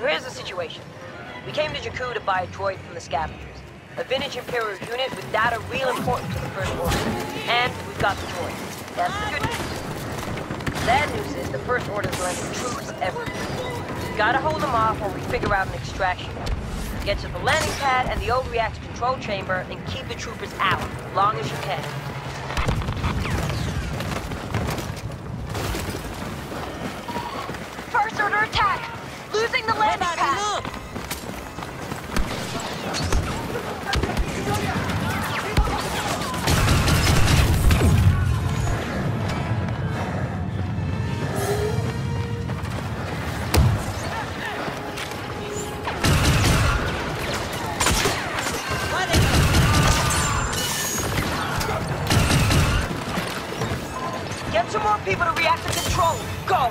So here's the situation. We came to Jakku to buy a droid from the scavengers. A vintage Imperial unit with data real important to the First Order. And we've got the droid. That's the good news. The bad news is the First Order's landing troops everywhere. We gotta hold them off while we figure out an extraction route. Get to the landing pad and the overreactor control chamber and keep the troopers out as long as you can. First Order attack! Losing the landing pad! Get some more people to reactor control. Go!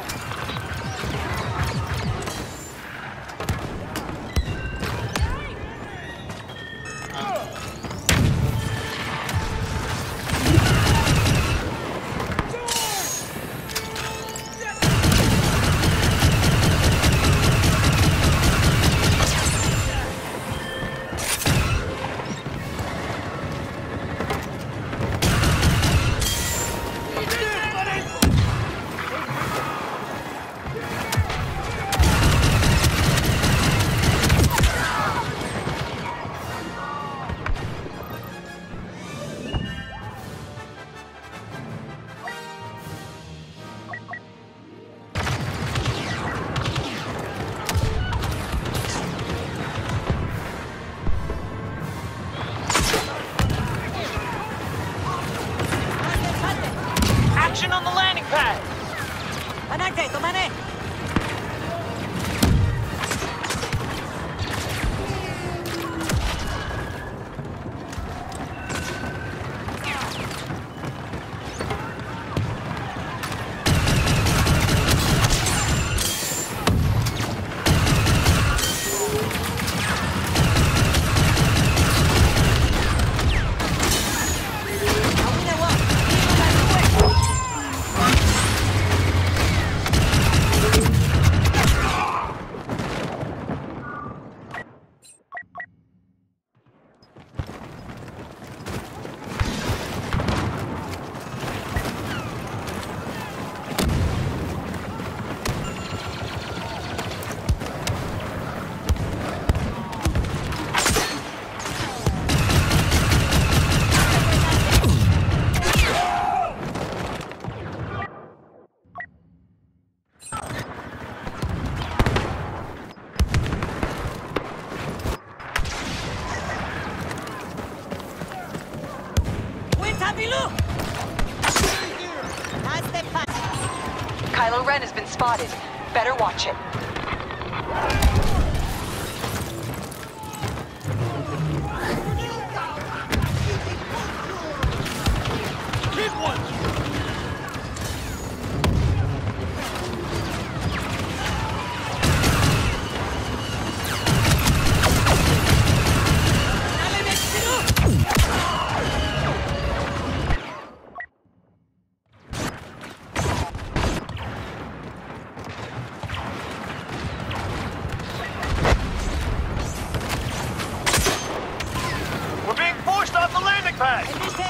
Action on the landing pad! Panagte, tomane! Kylo Ren has been spotted. Better watch it. Keep one! We're being forced off the landing pad!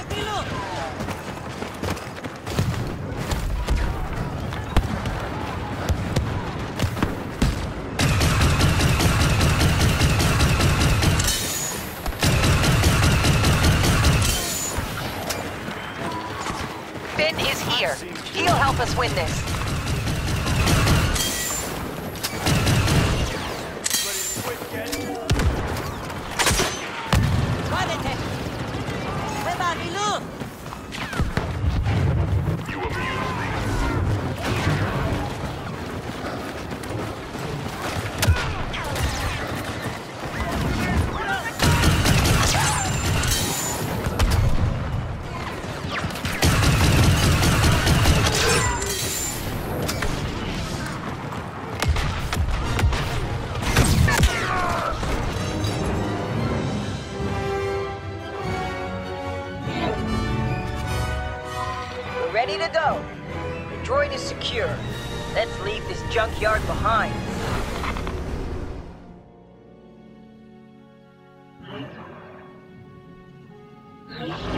Finn is here. He'll help us win this. Ready to go. The droid is secure. Let's leave this junkyard behind. Alright.